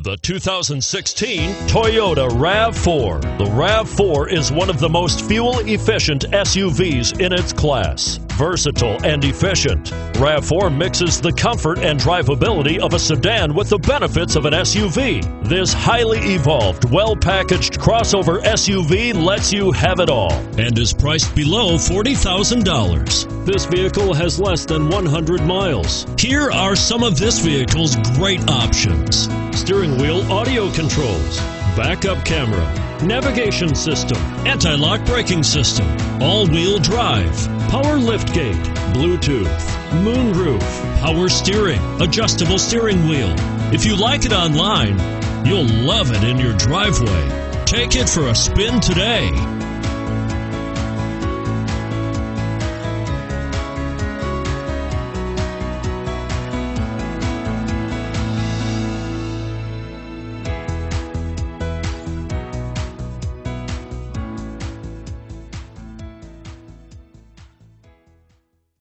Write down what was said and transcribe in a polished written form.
The 2016 Toyota RAV4. The RAV4 is one of the most fuel-efficient SUVs in its class. Versatile and efficient, RAV4 mixes the comfort and drivability of a sedan with the benefits of an SUV. This highly evolved, well-packaged crossover SUV lets you have it all and is priced below $40,000. This vehicle has less than 100 miles. Here are some of this vehicle's great options: steering wheel audio controls, backup camera, navigation system, anti-lock braking system, all-wheel drive, power liftgate, Bluetooth, moonroof, power steering, adjustable steering wheel. If you like it online, you'll love it in your driveway. Take it for a spin today.